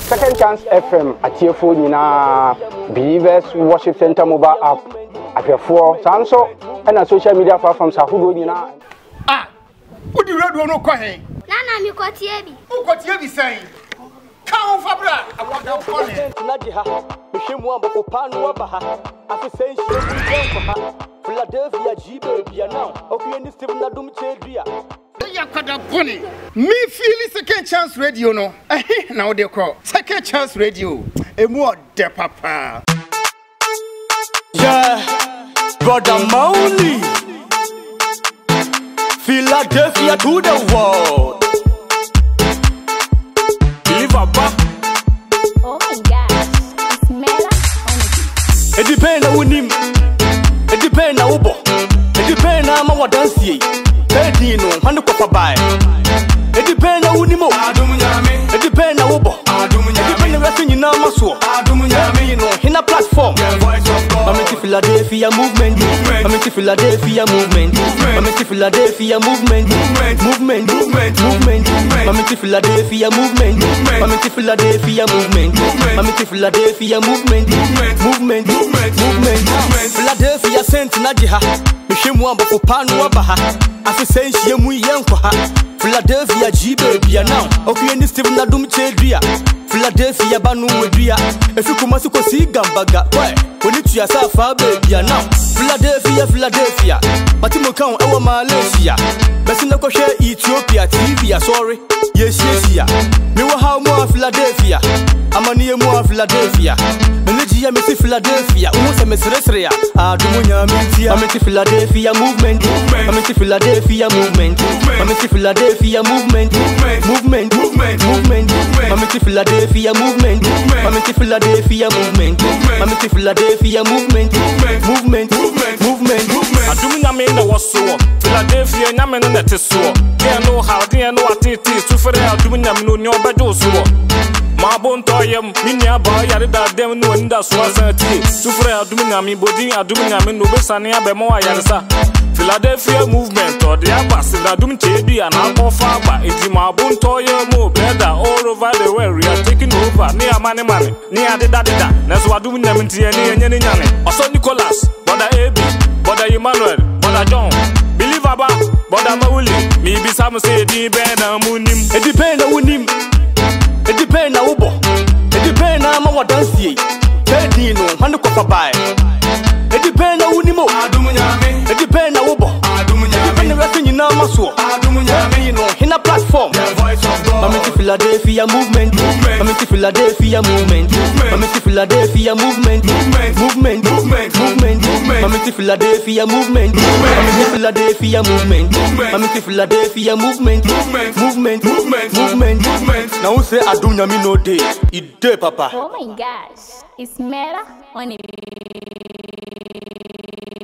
Second Chance FM at your phone in Believers Worship Center mobile app. At your four, Sanso, and a social media platforms are who do you know. Ah, would you read one of Quay? Nana, you got Yebi. Who got Yebi saying? Come Fabra, I want to call it. Nadia, Mishimwa Bopano Baha, as a say, Philadelphia G baby now. Okay, and Stephenadom Kyei-Duah. Me feel Second Chance Radio no. Now they call Second Chance Radio. A more de papa. Yeah, brother Mawuli. Philadelphia to the world. Believersworship. Oh my gosh, it's mela on it depends on WONIM. It depends on Ubo. It depends on my dance. Edino, Hanu Papa. It depends on WONIM. It depends on Ubo. It depends on everything in Namaso. In a platform. I'm in Philadelphia movement. I'm in Philadelphia movement. I'm in Philadelphia movement. Movement. I'm in Philadelphia movement. I'm in Philadelphia movement. I'm in Philadelphia movement. Movement. Philadelphia sent Nadia. Mishimwa Bopano Baha. I say she am we young for her. Philadelphia G baby now. Okay, and Stephenadom Kyei-Duah. Philadelphia Banu Wedria. If you come to see Gambaga, why? When it's yourself, baby now. Philadelphia. But you can't our Malaysia. But in the Kosher Ethiopia TV, sorry. Yes. Me wa how more Philadelphia. I'm a near more Philadelphia. And the GM is Philadelphia. Almost a Messeria. I'm in Philadelphia movement. I'm in Philadelphia movement. I'm in Philadelphia movement. Movement. I'm in Philadelphia movement. I'm in Philadelphia movement. I'm in Philadelphia movement. Movement. Adom Nyame was so Philadelphia Nyame no net so. They know how they know what it is to for Adom Nyame no nyo bedo so. Ma bon toyem minya ba yare da dem no nda so asati. To for Adom Nyame bodin Adom Nyame no be sane abemo ayare sa. Philadelphia movement or the ambassador Adom Kyei-Duah and Alpha Ba. It's my bon toyem mo brother all over the world. We are taking over. Near money. Near the dada. That's what Adom Nyame nyane. Also Nicholas, brother AB. Brother Emmanuel, brother John, Believersworship, brother Mawuli. Maybe some say it depends on WONIM. It depends on WONIM. It depends on Ubo. It depends on my dance. Edino, Hanu Papa. It depends on WONIM. It depends on Ubo. It depends on everything in Namaso. In a platform. I'm in Philadelphia movement. I'm in Philadelphia movement. I'm in Philadelphia movement. Movement. I'm in Philadelphia movement. I'm in Philadelphia movement. I'm in Philadelphia movement. Movement. Now say Adom Nyame no day. It day, Papa. Oh my gosh, it's mela on it.